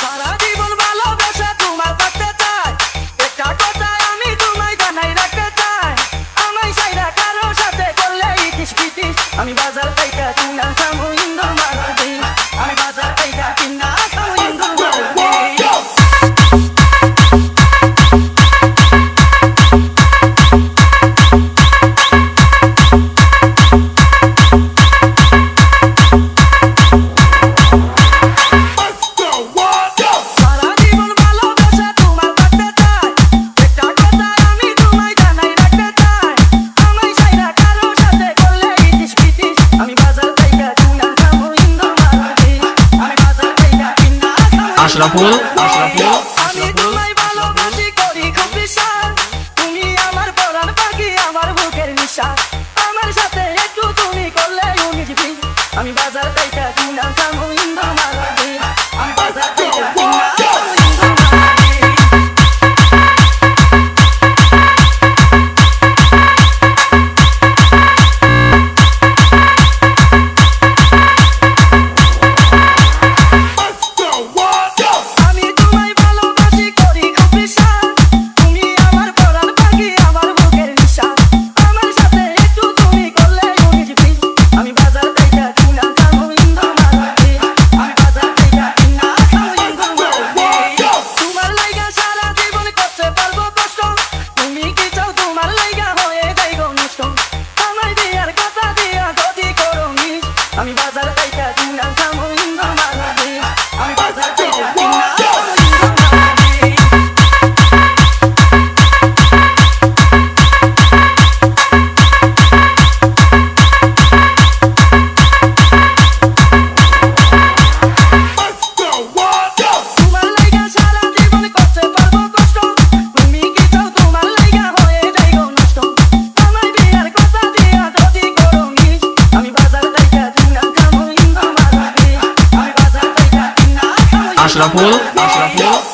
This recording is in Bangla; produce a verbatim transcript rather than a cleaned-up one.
সারা জীবন ভালোবাসা তোমার করতে চাই, একটা কথা আমি তোমায় জানাই রাখতে চাই, আমায় সাইরা কারো সাথে করলে ইটিস পিটিস, আমি বাজার থেকে কিনা খামু ইন্দুর মারার বিষ, আমি বাজার থেকে কিনা খামু ইন্দুর মারার বিষ। আশরাফুল আশরাফুল আমি তোমায় ভালোবাসি করি খুব বিশ্বাস, তুমি আমার পরাণ পাখি আমার বুকের নিঃশ্বাস, আমার সাথে একটু তুমি করলে উনিশ বিশ, আমি বাজার থেকে কিনা খামু ইন্দুর মারার বিষ, আমি বাজার থেকে কিনা খামু ইন্দুর মারার বিষ। আমি বাজার থেকে কিনা খামু ইন্দুর মারার বিষ, আমি বাজার থেকে কিনা খামু ইন্দুর মারার বিষ। তোমার লাইগা সারা জীবন করতে পারবো কষ্ট, তুমি কি চাও তোমার লাইগা হয়ে যাইগো নষ্ট, আমায় বিয়ার কথা দিয়া যদি করো মিস, আমি বাজার থেকে কিনা খামু ইন্দুর মারার বিষ, আমি বাজার থেকে কিনা খামু ইন্দুর মারার বিষ। আশরাফুল আশরাফুল